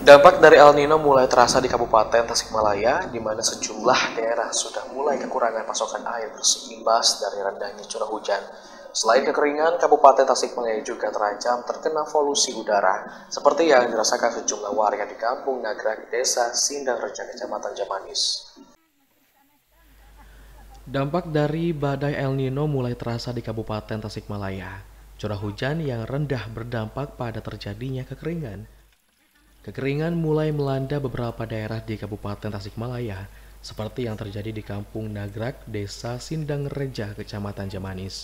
Dampak dari El Nino mulai terasa di Kabupaten Tasikmalaya, di mana sejumlah daerah sudah mulai kekurangan pasokan air bersih imbas dari rendahnya curah hujan. Selain kekeringan, Kabupaten Tasikmalaya juga terancam terkena polusi udara, seperti yang dirasakan sejumlah warga di Kampung Nagrag, Desa Sindang Reja, Kecamatan Jamanis. Dampak dari badai El Nino mulai terasa di Kabupaten Tasikmalaya. Curah hujan yang rendah berdampak pada terjadinya kekeringan. Kekeringan mulai melanda beberapa daerah di Kabupaten Tasikmalaya, seperti yang terjadi di Kampung Nagrag, Desa Sindang Reja, Kecamatan Jamanis.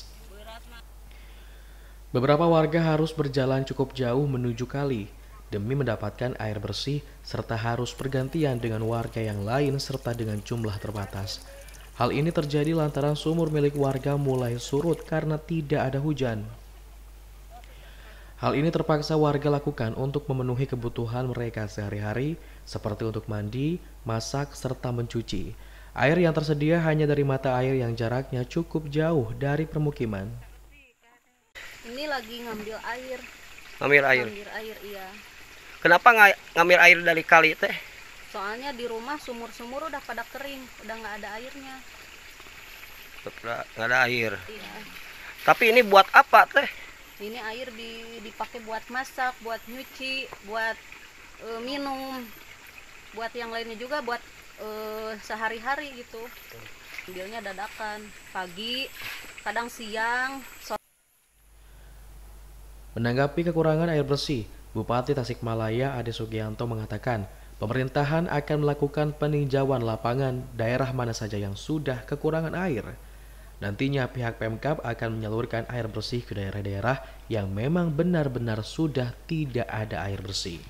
Beberapa warga harus berjalan cukup jauh menuju kali demi mendapatkan air bersih serta harus bergantian dengan warga yang lain serta dengan jumlah terbatas. Hal ini terjadi lantaran sumur milik warga mulai surut karena tidak ada hujan. Hal ini terpaksa warga lakukan untuk memenuhi kebutuhan mereka sehari-hari, seperti untuk mandi, masak, serta mencuci. Air yang tersedia hanya dari mata air yang jaraknya cukup jauh dari permukiman. Ini lagi ngambil air. Ngambil air? Ngambil air, iya. Kenapa ngambil air dari kali teh? Soalnya di rumah sumur-sumur udah pada kering, udah nggak ada airnya. Nggak ada air? Iya. Tapi ini buat apa teh? Ini air dipakai buat masak, buat nyuci, buat minum, buat yang lainnya juga, buat sehari-hari gitu. Ambilnya dadakan, pagi, kadang siang. Menanggapi kekurangan air bersih, Bupati Tasikmalaya Ade Sugianto mengatakan pemerintahan akan melakukan peninjauan lapangan daerah mana saja yang sudah kekurangan air. Nantinya pihak Pemkab akan menyalurkan air bersih ke daerah-daerah yang memang benar-benar sudah tidak ada air bersih.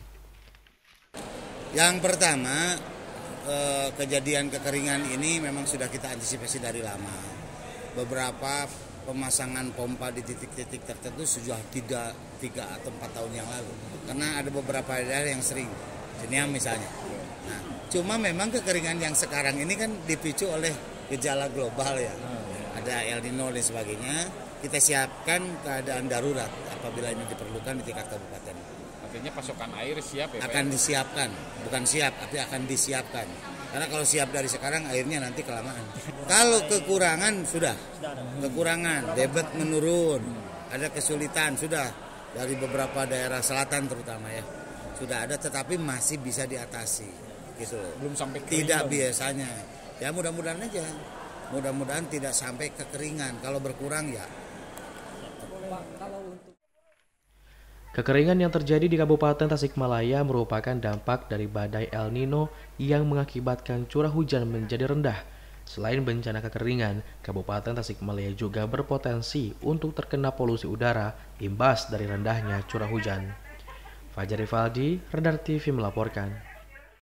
Yang pertama, kejadian kekeringan ini memang sudah kita antisipasi dari lama. Beberapa pemasangan pompa di titik-titik tertentu sudah 3 atau 4 tahun yang lalu. Karena ada beberapa daerah yang sering, Jeniam misalnya. Nah, cuma memang kekeringan yang sekarang ini kan dipicu oleh gejala global ya. Ada El Nino dan sebagainya. Kita siapkan keadaan darurat apabila ini diperlukan di tingkat kabupaten. Artinya pasokan air siap ya? Akan disiapkan, bukan siap, tapi akan disiapkan. Karena kalau siap dari sekarang airnya nanti kelamaan. Kalau kekurangan sudah, kekurangan, debit menurun, ada kesulitan sudah dari beberapa daerah selatan terutama ya, sudah ada, tetapi masih bisa diatasi, gitu. Belum sampai kering. Tidak biasanya, ya mudah-mudahan aja, mudah-mudahan tidak sampai kekeringan. Kalau berkurang ya. Kekeringan yang terjadi di Kabupaten Tasikmalaya merupakan dampak dari badai El Nino yang mengakibatkan curah hujan menjadi rendah. Selain bencana kekeringan, Kabupaten Tasikmalaya juga berpotensi untuk terkena polusi udara imbas dari rendahnya curah hujan. Fajar Rivaldi, Radar TV melaporkan.